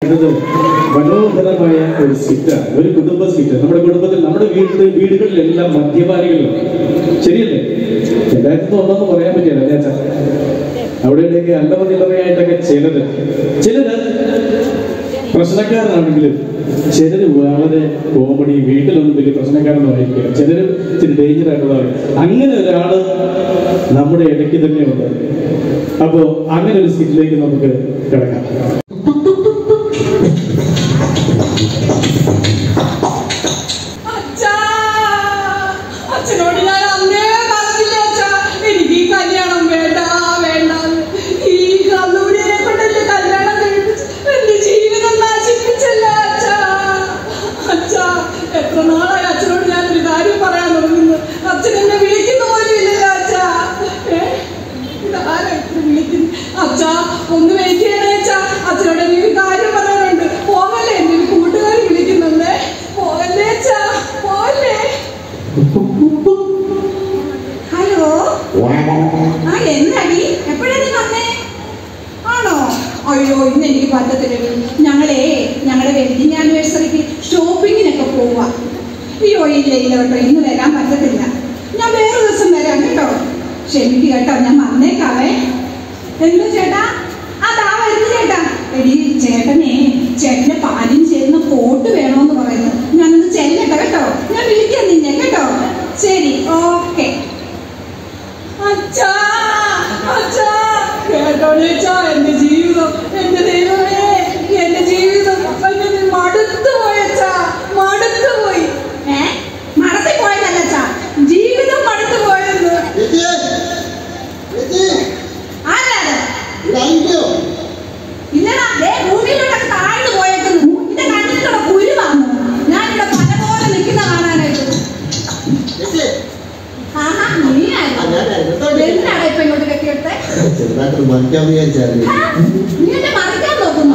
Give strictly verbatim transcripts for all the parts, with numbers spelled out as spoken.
മനോഹരമായ ഒരു സ്കിറ്റാണ്, ഒരു കുടുംബ സ്കിറ്റ്. നമ്മുടെ കുടുംബത്തിൽ, നമ്മുടെ വീട്ടിൽ വീടുകളിലെല്ലാം മദ്യപാനികളുണ്ട്, ശരിയല്ലേ? എല്ലായിടത്തും ഒന്നെന്ന് പറയാൻ പറ്റില്ല അല്ലേ? അവിടെയൊക്കെ അല്ലറ ചില്ലറയായിട്ടൊക്കെ ചിലര് ചിലര് പ്രശ്നക്കാരനാണെങ്കിലും ചിലര് വളരെ കോമഡി, വീട്ടിലൊന്നും വലിയ പ്രശ്നക്കാരൊന്നും ആയിരിക്കില്ല, ചിലര് ഇച്ചിരി ഡേഞ്ചർ ആയിട്ടുള്ളവർ. അങ്ങനെ ഒരാള് നമ്മുടെ ഇടയ്ക്ക് തന്നെ ഉണ്ട്. അപ്പോ അങ്ങനെ ഒരു സ്കിറ്റിലേക്ക് നമുക്ക് കിടക്കാം. അച്ഛനോട് ഞാൻ അന്നേ പറഞ്ഞില്ല അച്ഛാ, എനിക്ക് ഈ കല്യാണം വേണ്ട വേണ്ട. ഈ കല്ലൂരിനെ കൊണ്ടല്ലേ കല്യാണം കഴിപ്പിച്ച് എന്റെ ജീവിതം നശിപ്പിച്ചല്ല അച്ഛാ. അച്ഛാ, എത്ര നാളായി അച്ഛനോട് ഞാൻ ഒരു കാര്യം പറയാൻ തുടങ്ങുന്നു. അച്ഛൻ എന്നെ വിളിക്കുന്ന പോലും ഇല്ലല്ലോ അച്ഛാ. ഇതാരാ ഇത്ര വിളിക്കുന്നു? അച്ഛാ, ഒന്ന് വെയിറ്റ് ചെയ്യണേ അച്ഛാ. അച്ഛനോട് എനിക്ക് കാര്യം പറയാനുണ്ട്. പോകല്ലേ, എന്റെ ഒരു കൂട്ടുകാരി വിളിക്കുന്നുണ്ടേ. പോകല്ലേ അച്ഛാ, പോകല്ലേ. ഹലോ, ആ എന്നാടി, എപ്പോഴാണ് നീ വന്നേ? ആണോ? അയ്യോ, ഇന്ന് എനിക്ക് പറ്റത്തില്ല. ഞങ്ങളെ ഞങ്ങളുടെ വെഡിങ് ആനിവേഴ്സറിക്ക് ഷോപ്പിങ്ങിനൊക്കെ പോവാ. അയ്യോ ഇല്ല ഇല്ല കേട്ടോ, ഇന്ന് വരാൻ പറ്റത്തില്ല. ഞാൻ വേറെ ദിവസം വരാം കേട്ടോ. ക്ഷമിക്ക് കേട്ടോ, ഞാൻ വന്നേക്കാവേ. എന്താ ചേട്ടാ? അതാ വരുന്നു ചേട്ടാ. എടി ചേട്ടനെ, ചേട്ടന്റെ പാലും ചേരുന്ന കോട്ട് വേണോന്ന് പറയുന്നു. ഞാനൊന്ന് ചെല്ലട്ടെ കേട്ടോ. ഞാൻ വിളിക്കാം നിന്നെ കേട്ടോ. ശരി, ഓക്കെ. അച്ഛാ അച്ഛാ, കേട്ടോളേച്ചാ, എന്റെ ജീവിതം, എന്റെ ദൈവമേ, എന്റെ ജീവിതം അങ്ങനെ മടുത്തു പോയച്ചാ, മടുത്തു പോയി. ഏ മടത്തി പോയതല്ല അച്ഛാ, ജീവിതം മടുത്തു പോയെന്ന്. ഇല്ലടാ, ഭൂമിയിലൂടെ താഴ്ന്നു പോയേക്കുന്നു. എന്റെ കണ്ണിലൂടെ കുരു വന്നു. ഞാനിവിടെ പല പോലെ നിൽക്കുന്ന കാണാനായിട്ട്. ആഹാ, നീയായിരുന്നു ഇപ്പൊ ഇങ്ങോട്ട് കെട്ടിയെടുത്തേ. നീ എന്നെ മറിക്കാൻ നോക്കുന്നു.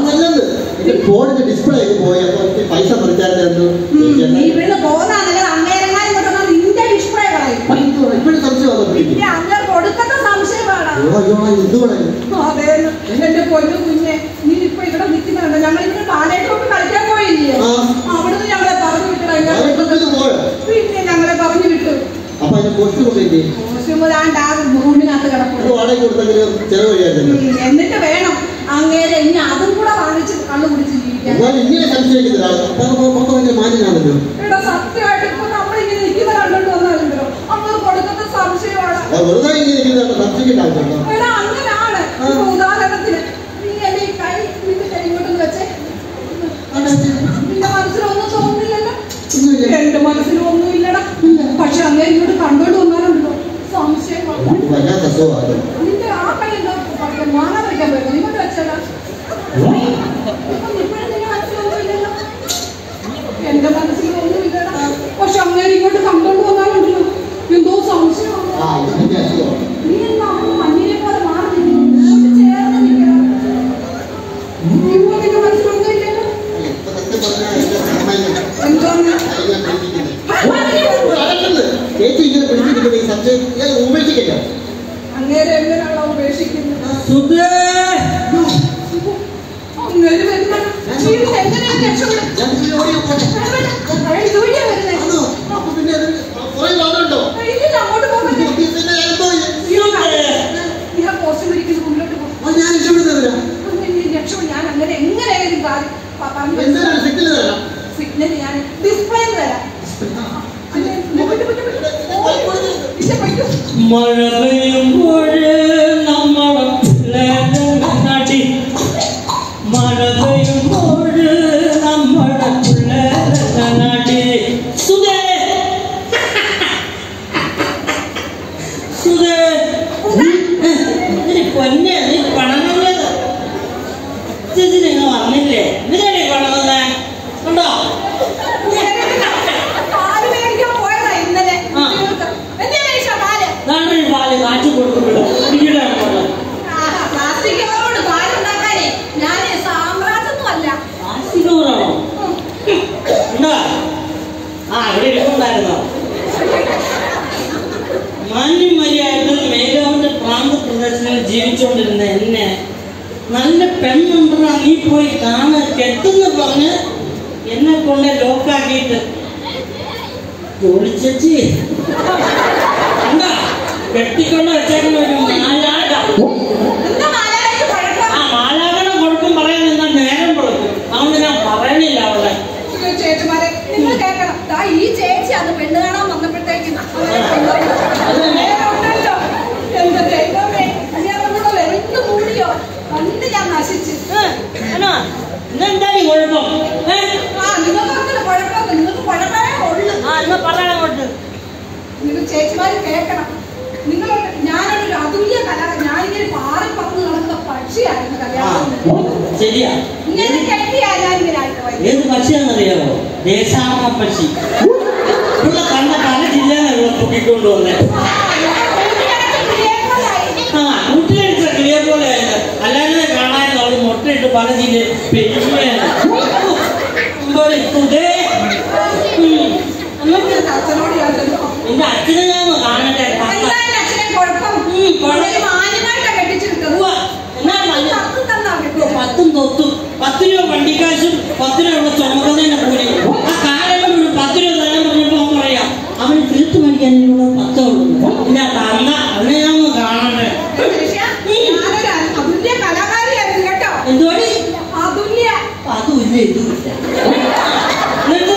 നീ ഇവിടുന്ന് പോന്നാണെങ്കിൽ അങ്ങേരങ്ങാൻ ഇങ്ങോട്ട് നിന്റെ ഡിസ്പ്ലേ കളയും. അങ്ങനെ കൊടുക്കത്ത സംശയമാണ്. അതെ, എന്റെ പൊന്നു കുഞ്ഞെ, നീ ഇപ്പൊ ഇവിടെ നിൽക്കുന്നുണ്ട്. ഞങ്ങൾ ഇങ്ങനെ പാലേട്ടോട്ട് കളിക്കാൻ പോയില്ലേ? അവിടുന്ന് ഞങ്ങളെ പറഞ്ഞു വിട്ടു. പിന്നെ ഞങ്ങളെ പറഞ്ഞു വിട്ടു. റൂമിനകത്ത് കിടപ്പുണ്ട്. എന്നിട്ട് വേണം അങ്ങേരെ ഇനി അതും കൂടെ വാങ്ങിച്ച് കള്ളു കുടിച്ച് ജീവിക്കാൻ. എടാ, സത്യമായിട്ട് ഇപ്പൊ നമ്മളിങ്ങനെ നിൽക്കുന്ന കണ്ടോണ്ട് വന്നാലുണ്ടല്ലോ, നമ്മൾ കൊടുക്കുന്ന സംശയമാണ്. എടാ, അങ്ങനെയാണ്. ഉദാഹരണത്തിന് നീ എന്റെ ഈ കൈ നിന്റെ കൈ ഇങ്ങോട്ടൊന്ന് വെച്ചേ. നിന്റെ മനസ്സിലൊന്നും തോന്നുന്നില്ലല്ലോ? എന്റെ മനസ്സിലും ഒന്നും ഇല്ലടാ. പക്ഷെ അങ്ങനെ ഇങ്ങോട്ട് കണ്ടോണ്ട് വന്നാലുണ്ടല്ലോ സംശയമാണ്. നിന്റെ ആ കൈ എന്താ പറയാ, മാങ്ങ വയ്ക്കാൻ പറ്റുമോ? ഇങ്ങോട്ട് വെച്ചേടാ. ഇപ്പോഴും നിന്റെ മനസ്സിലൊന്നും ഇല്ലല്ലോ? എന്റെ മനസ്സിലൊന്നും ഇല്ലടാ. പക്ഷെ അങ്ങനെ ഇങ്ങോട്ട് കണ്ടോണ്ട് വന്നാലുണ്ടല്ലോ എന്തോ സംശയമാണ്. നീ എന്താ മഞ്ഞിനെ പോലെ മാറി ചേർന്ന് നിൽക്കണം. ഇപ്പൊ നിന്റെ മനസ്സിലൊന്നും ഇല്ലല്ലോ? എന്തോന്ന് അങ്ങേരെ എങ്ങനെയാണോ ഉപേക്ഷിക്കുന്നത്? അങ്ങേര് വരുന്ന എങ്ങനെയാണ് രക്ഷപ്പെടും? ഇല്ല, അങ്ങോട്ട് പോകാൻ പോസ്റ്റ് പിടിക്കുന്ന മുന്നോട്ട് പോകും. രക്ഷപ്പെടും. ഞാൻ അങ്ങനെ എങ്ങനെയായാലും സിഗ്നൽ ഞാൻ ഡിസ്പ്ലേ തരാം. മഴ പെയ്യുമ്പോൾ നമ്മളെ നാട്ടി, മഴ പെയ്യുമ്പോൾ നമ്മളെ നാട്ടി. സുധേ സുധേ, ഇതിന് പൊന്നെ, നീ പണങ്ങുന്നത് ചേച്ചി നിങ്ങൾ വന്നില്ലേ? ഇതിനെ പണങ്ങുന്നേ ഉണ്ടോ? പാല് കാച്ചു കൊടുക്കുമ്പോഴോ ആ അവിടെ ഇരിക്കുന്നുണ്ടായിരുന്നോ? മാന്യമര്യാദകൾ മേഘാവിന്റെ പ്രാന്ത പ്രദേശങ്ങളിൽ ജീവിച്ചുകൊണ്ടിരുന്ന എന്നെ നല്ല പെണ്ണുണ്ടാ നീ പോയി കാണാൻ കെട്ടുന്ന് പറഞ്ഞ് എന്നെ കൊണ്ട് ലോക്കാക്കിയിട്ട് ജോലി ചേച്ചി എന്താ കെട്ടിക്കൊണ്ട് വെച്ചേക്കുന്ന ഒരു മാലാക. ആ മാലാകയുടെ കൊടുക്കും പറയാൻ എന്താ നേരം കൊടുക്കും. അതുകൊണ്ട് ഞാൻ പറയണില്ല അവളെ. ചേച്ചിമാരെ നിങ്ങൾ കേൾക്കണം. ഈ ചേച്ചി അത് പെണ്ണ് കാണാൻ വന്നപ്പോഴത്തേക്ക് എന്റെ ദൈവമേ ഞാനൊന്നുകൂടെ വെറുത്ത് മൂടിയോ കണ്ട് ഞാൻ നശിച്ച്. ഇന്നെന്താ ഈ കുഴപ്പം? ആ നിങ്ങൾക്ക് അങ്ങനെ കുഴപ്പമൊന്നും നിങ്ങൾക്ക് കുഴപ്പമേ ഉള്ളു. ആ എന്നാ പറയാനോട്ട് നിങ്ങൾ ചേച്ചിമാര് കേൾക്കണം. നിങ്ങൾ ഞാനൊരു അതുല്യ കല ഞാനിങ്ങനെ പാറി പറന്ന് നടക്കുന്ന പക്ഷിയായിരുന്നു കല്യാണം. ശരിയാ. ഇങ്ങനെ കെട്ടിയാ ഞാനിങ്ങനെ ആയിപ്പോയി. ഏത് പക്ഷിയാണെന്നറിയാമോ? ദേശാടന പക്ഷി. ഇവിടെ കണ്ട പല ജില്ലകളിലുള്ള പൊക്കിക്കൊണ്ട് വന്നേ. ആ മുട്ടിലടിച്ച കിളിയെ പോലെ ആയിരുന്നു. അല്ലാതെ കാണാൻ അവള് മുട്ടയിട്ട് പല ജില്ല പെരുമയാണ്. അച്ഛനോട് എന്റെ അച്ഛനെ ഞാൻ കാണട്ടെ. പത്തും തൊത്തും പത്ത് രൂപ വണ്ടിക്കാശും പത്ത് രൂപ ചുമക്കുന്നതിന്റെ കൂലി. ആ കാലം പത്ത് രൂപ തരാൻ പറഞ്ഞപ്പോ അവൻ പറയാം അവന് തീർത്ത് മേടിക്കാൻ പത്തോ ഉള്ളൂ. പിന്നെ തന്ന അവനെ ഞാൻ കാണട്ടെ. അതുല്യ കലാകാരിയായിരുന്നു കേട്ടോ. എന്തോടി അതുല്യ അതുമില്ല ഇതുമില്ല. എന്നിട്ട്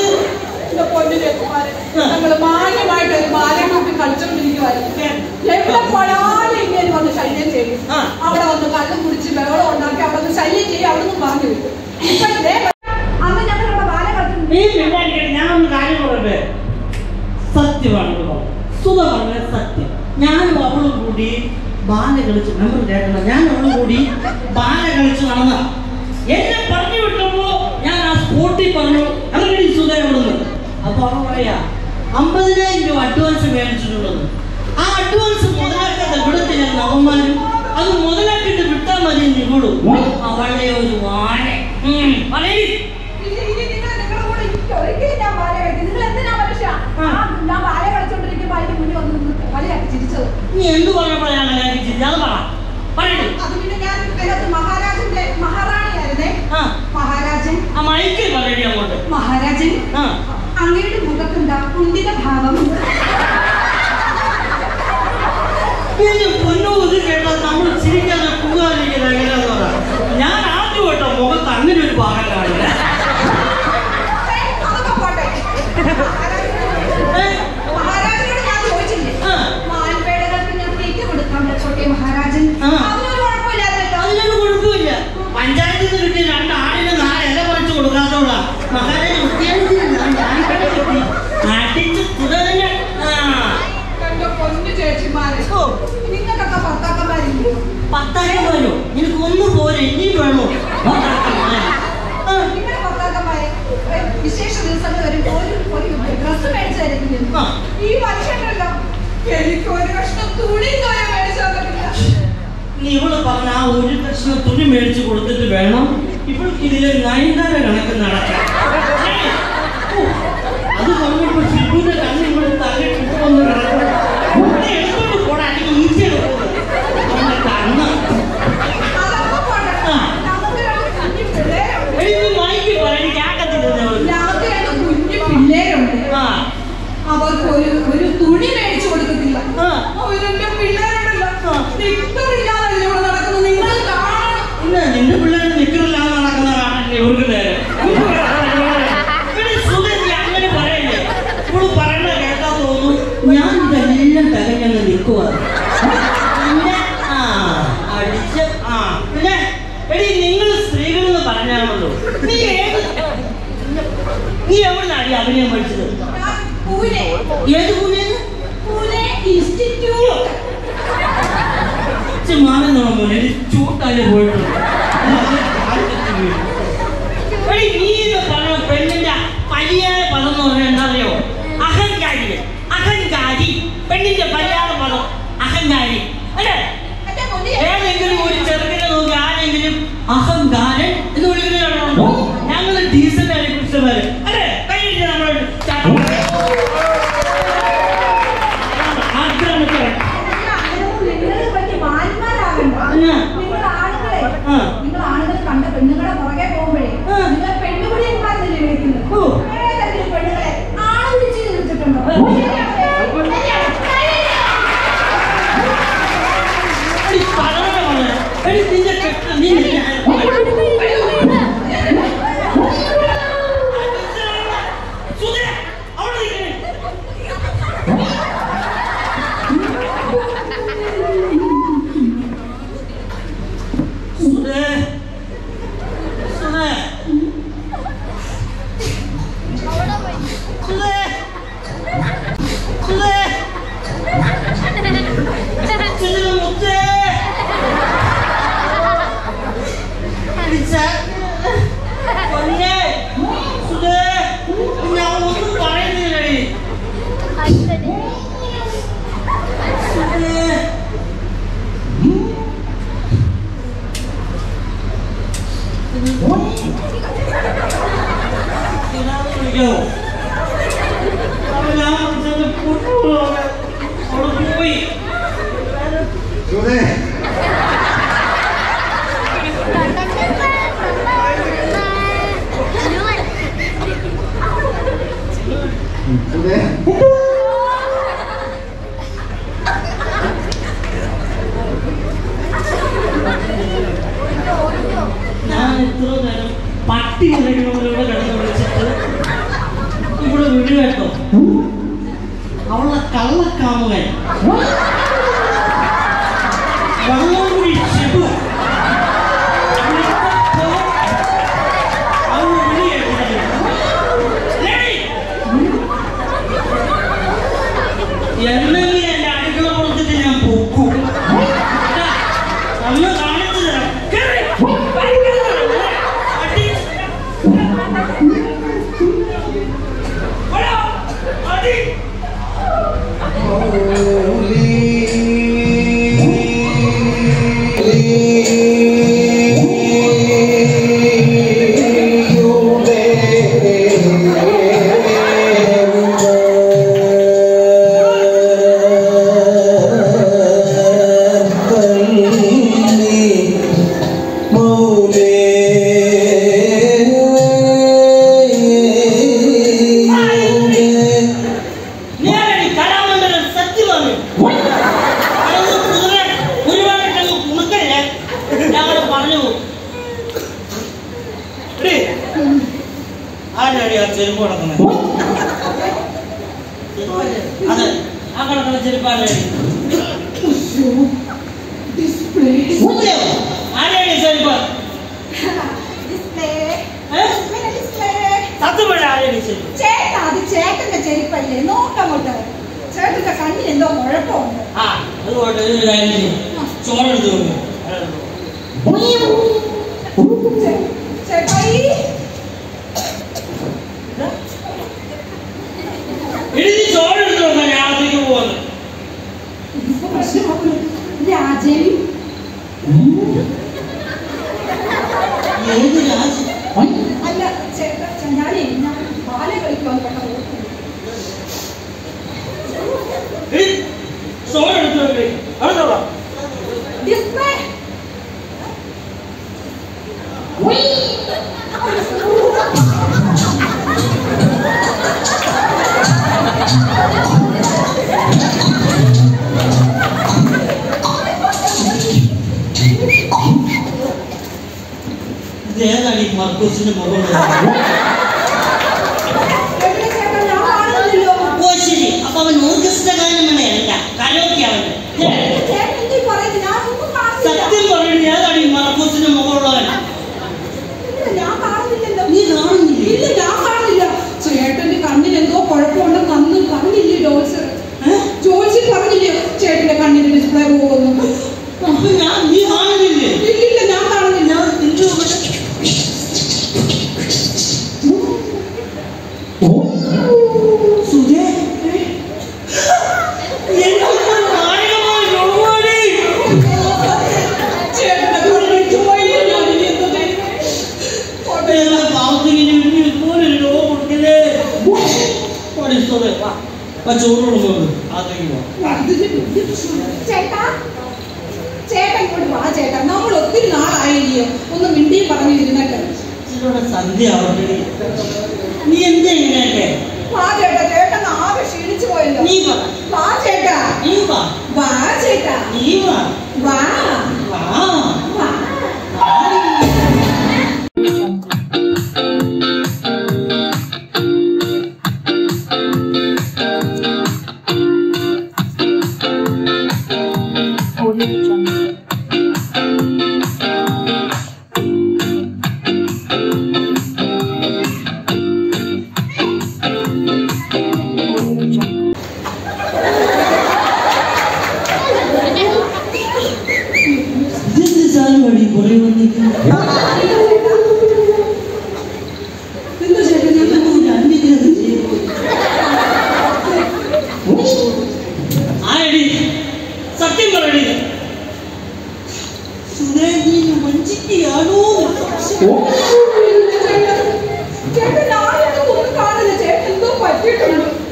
ഞങ്ങള് മാന്യമായിട്ട് ഒരു ബാലം കൂട്ടി കളിച്ചോണ്ടിരിക്കുവായിരുന്നു. എവിടെ പോയാലും ഇങ്ങനെ വന്ന് ശല്യം ചെയ്യും. അവിടെ വന്ന് കള്ളും കുടിച്ച് ബഹളം ഉണ്ടാക്കി അവിടെ നിന്ന് ശല്യം ചെയ്യും. അവിടെ നിന്ന് പറഞ്ഞു വിട്ടു. ഇപ്പോഴത്തെ അന്ന് ഞങ്ങളിവിടെ ബാല കളിച്ചു. ഞാനൊന്ന് കാര്യം പറയട്ടെ. സത്യമാണ് സുധ പറഞ്ഞ സത്യം. ഞാനും അവളും കൂടി ബാല കളിച്ച് നമ്മൾ കേട്ടണം. ഞാൻ അവളും കൂടി ബാല കളിച്ച് നടന്ന എന്നെ പറഞ്ഞു വിട്ടപ്പോ ഞാൻ ആ സ്പോട്ടിൽ പറഞ്ഞു അങ്ങനെ സുധ എവിടുന്ന്. അപ്പൊ അവൾ പറയാ അമ്പതിനായിരം രൂപ അഡ്വാൻസ് മേടിച്ചിട്ടുള്ളത്. ആ അഡ്വാൻസ് മുതലാക്കാത്ത ഇവിടത്തെ നവന്മാരും അത് മുതലാക്കിയിട്ട് വിട്ടാൽ മതി നിങ്ങളും. അവളുടെ ഒരു വാഴ ഒരിക്കലും ഞാൻ ബാല കളിച്ചു. നിങ്ങൾ എന്തിനാ മനുഷ്യ ഞാൻ ബാല കളിച്ചോണ്ടിരിക്കുമ്പോ അതിന്റെ മുന്നിൽ വന്ന് നിന്ന് കളിയാക്കി ചിരിച്ചത്. നീ എന്ത് പറഞ്ഞപ്പോഴാ ഞാൻ കളിയാക്കി ചിരിച്ചത്? അത് പറ പറയട്ടെ. അത് പിന്നെ ഞാൻ അതിനകത്ത് മഹാരാജന്റെ മഹാറാണിയായിരുന്നേ. മഹാരാജൻ ആ മൈക്കിൽ പറയടി അങ്ങോട്ട്. മഹാരാജൻ അങ്ങയുടെ മുഖത്തുണ്ടാ കുണ്ടിത ഭാവം. പൊന്നോ ഇത് കേട്ടാൽ നമ്മൾ ചിരിക്കാതെ കൂകാതിരിക്കുന്നത് എങ്ങനെയാന്ന് പറ. ഞാൻ ആദ്യം കേട്ടോ മുഖത്ത് അങ്ങനെ ഒരു ഭാഗം കാണില്ല. മഹാരാജനോട് ഞാൻ ചോദിച്ചില്ലേ മാൻപേടകൾക്ക് ഞാൻ തീറ്റ കൊടുക്കാൻ പറ്റോട്ടെ മഹാരാജൻ? അതിനൊരു കുഴപ്പമില്ലാത്തല്ലോ. അതിനൊരു കുഴപ്പമില്ല. പഞ്ചായത്തിൽ നിന്ന് കിട്ടിയ രണ്ട് ആടിന് നാല് ഇല പറിച്ചു കൊടുക്കാത്തോള മഹാരാജൻ അടിച്ച് തുടങ്ങി. എന്റെ പൊന്നു ചേച്ചിമാരെ നിങ്ങൾക്കൊക്കെ ഭർത്താക്കന്മാരില്ലേ? പത്താക്കന്മാരോ? എനിക്ക് ഒന്നും പോരെ ഇനിയും വേണോ? നിങ്ങളുടെ ഭർത്താക്കന്മാരെ വിശേഷ ദിവസങ്ങൾ വരുമ്പോ ഒരു ഡ്രസ് മേടിച്ചു തരുന്നില്ല. ഈ മനുഷ്യനല്ലോ എനിക്ക് ഒരു കഷ്ണം തുണി തോരെ മേടിച്ചു തന്നിട്ടില്ല. നീ ഇവള് പറഞ്ഞ ആ ഒരു കഷ്ണം തുണി മേടിച്ചു കൊടുത്തിട്ട് വേണം ഇവൾക്ക് ഇതിലെ നയൻതാര കണക്ക് നടക്കാൻ. അത് പറഞ്ഞപ്പോ ഷിബുവിന്റെ കണ്ണ് ഇവിടെ തലയിൽ കിട്ടുമെന്ന് എടുത്തോണ്ട് പോടാ ഈസിയാണ് കണ്ണ്. മൈക്ക് പറയും കേക്കത്തില്ല. കുഞ്ഞു പിള്ളേരുണ്ട്. അവർക്ക് ഒരു ഒരു തുണി മേടിച്ചു കൊടുക്കത്തില്ല. അവരുടെ പിള്ളേരുണ്ടല്ലോ നിക്കറില്ലാതെ ഇവിടെ നടക്കുന്നു. നിങ്ങൾ കാണണം. നിന്റെ പിള്ളേർ നിക്കറില്ലാതെ നടക്കുന്ന കാണല്ലേ ഇവർക്ക് നേരെ. അങ്ങനെ പറയല്ലേ ഇവള് പറയണ കേട്ടാ തോന്നുന്നു ഞാൻ ഇതെല്ലാം തികഞ്ഞങ്ങ് നിൽക്കുക. പിന്നെ ആ അടിച്ച് ആ പിന്നെ എടി നിങ്ങൾ സ്ത്രീകളെന്ന് പറഞ്ഞാണല്ലോ. നീ ഏത് നീ എവിടുന്നാണ് ഈ അഭിനയം പഠിച്ചത്? ഏത് പൂനെന്ന്? പൂനെ ഇൻസ്റ്റിറ്റ്യൂട്ട്. മാറുന്ന പോലെ ചൂട്ടാല് പോയിട്ടുണ്ട്. നീ പറഞ്ഞ പെണ്ണിന്റെ പര്യായ പദം എന്ന് പറഞ്ഞാൽ എന്താ അറിയോ? അഹങ്കാരി. അഹങ്കാരി പെണ്ണിന്റെ പര്യായ പദം അഹങ്കാരി അല്ലേ? ഏതെങ്കിലും ഒരു ചെറുക്കിനെ നോക്കി ആരെങ്കിലും അഹങ്കാരൻ എന്ന് വിളിക്കുന്നതാണോ? ഞങ്ങൾ ഡീസന്റ് ആയി കുറിച്ചവര് അല്ലേ? കഴിഞ്ഞ നമ്മൾ നിങ്ങൾ ആണുങ്ങളെ നിങ്ങൾ ആണുങ്ങൾ കണ്ട പെണ്ണുങ്ങളെ പുറകെ പോകുമ്പോഴേ സത്യാവോ? അപ്പൊ ഞാൻ മനസ്സിലാക്കി അവിടെ പോയി. ഞാൻ എത്ര നേരം പട്ടി വിളിക്കുന്നവരോട് കിടന്ന് വിളിച്ചിട്ട് ഇവിടെ വിളി കേട്ടോ. അവളുടെ കള്ളക്കാമുകൻ വള്ളംകുടി ഷിബു അവൾ വിളി കേട്ടില്ല. എന്നെങ്കിൽ എന്റെ അടുക്കള പുറത്തിട്ട് ഞാൻ പൊക്കും. അന്ന് കാണിച്ചു തരാം. ചെരുപ്പ് കിടക്കുന്നത് അതെ ആ കിടക്കുന്ന ചെരുപ്പാണ്. ആരെയാണ് ചെരുപ്പ്? സത്യപ്പെട്ട ആരെയാണ് ചെരുപ്പ്? ചേട്ടാ അത് ചേട്ടന്റെ ചെരുപ്പല്ലേ, നോക്കങ്ങോട്ട്. ചേട്ടന്റെ കണ്ണിൽ എന്തോ കുഴപ്പമുണ്ട്. ആ അതുകൊണ്ട് ചോറെടുത്തു ചേട്ടായി എഴുതി ചോറെടുത്തു വന്ന ഞാനത്തേക്ക് പോകുന്നത്. രാജൻ ഏത് രാജൻ? അല്ല ചേട്ടാ, ഞാനേ ഞാൻ ബാല കളിക്കുവാൻ പെട്ടെന്ന് ചോറെടുത്തു അടുത്തോളാം. ഡിസ്പ്ലേ ഇതേതാണ് ഈ മർക്കോസിന്റെ മുഖം? ഓ ശരി, അപ്പൊ അവൻ ഓർക്കസ്ട്ര ഗാനമേളയല്ല, കരോക്കെ അവൻ. സത്യം പറയുന്നത് ഏതാണ് ഈ മർക്കോസിന്റെ മുഖമുള്ളവൻ? നീ കാണുന്നില്ല? ഞാൻ കാണില്ല. ചേട്ടന്റെ കണ്ണിന് എന്തോ കുഴപ്പമുണ്ടെന്ന് അന്ന് പറഞ്ഞില്ലേ ജോത്സ്യർ? ജോത്സ്യർ പറഞ്ഞില്ലേ ചേട്ടന്റെ കണ്ണിന് ഡിസ്പ്ലേ പോകുന്നു? അപ്പൊ ഞാൻ നീ കാണുന്നില്ലേ? ഇല്ലില്ല, ഞാൻ കാണുന്നില്ല. സുധേ ചേട്ടാ ചേട്ടൻ ഇങ്ങോട്ട് വാ ചേട്ടാ, നമ്മൾ ഒത്തിരി നാളായില്ലയോ ഒന്ന് മിണ്ടി പറഞ്ഞു ഇരുന്നിട്ട്. സന്ധ്യ നീ എന്താ ഇങ്ങനെയൊക്കെ? വാ ചേട്ടാ, ചേട്ടൻ ആകെ ക്ഷീണിച്ചു പോയല്ലോ. നീ വാ. വാ ചേട്ടാ, നീ വാ. വാ ചേട്ടാ, നീ വാ. വാ വാ. വാ.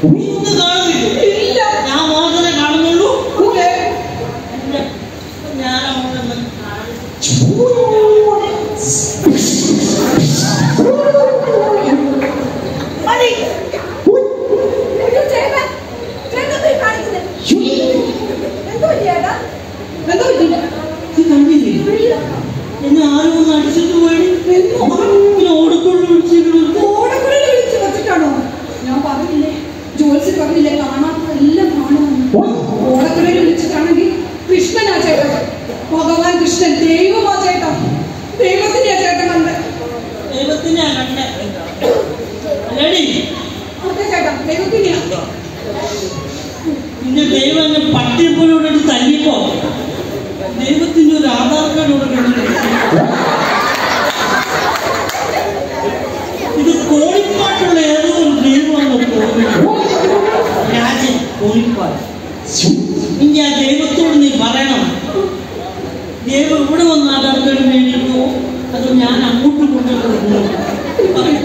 നീ ഒന്നും കാണുന്നില്ല. ഇല്ല. ഞാൻ മാത്രമേ കാണുന്നുള്ളൂ. അതെ. ഞാൻ അവിടെ മതി. അയ്യോ, ചേട്ടാ. ചേട്ടാ, പോയി കാണിക്കുന്നെ. എന്തോ ചേട്ടാ? എന്തോ പറ്റി? കണ്ടില്ലേ എന്നെ ആരോ ഒന്ന് അടിച്ചിട്ട് പോയി. പിന്നെ ഓടക്കുള്ളിൽ വിളിച്ചിട്ട് ഓടക്കുഴലിൽ വിളിച്ച് വെച്ചിട്ടാണോ? ഞാൻ പറഞ്ഞില്ലേ, ജോത്സ്യൻ പറഞ്ഞില്ലേ, കാണാത്തതെല്ലാം കാണുമെന്ന്. ഓടക്കുഴലിൽ വിളിച്ചിട്ടാണെങ്കിൽ കൃഷ്ണനാ ചേട്ടൻ, ഭഗവാൻ കൃഷ്ണൻ, ദൈവമാ ചേട്ടാ, ദൈവത്തിനെയാ ചേട്ടൻ കണ്ടത്. ദൈവത്തിനെയാ കണ്ടേ. അല്ലേടി അതെ ചേട്ടാ, ദൈവത്തിനെയാ. പിന്നെ ദൈവം എന്നെ പട്ടിയപ്പോഴോടെ തല്ലിപ്പോ ദൈവത്തിന്റെ ഒരു ആധാർ കാർഡ് ഇവിടെ കണ്ടിട്ടുണ്ട്. ഇത് കോഴിപ്പാട്ടുള്ള ഏതോ ഒരു ദൈവമാണെന്ന് തോന്നുന്നു. രാജൻ കോഴിപ്പാട്. ഇനി ആ ദൈവത്തോട് നീ പറയണം, ദൈവം ഇവിടെ വന്ന് ആധാർ കാർഡ് നേടിയോ അതോ ഞാൻ അങ്ങോട്ട് കൊണ്ടുവന്നു.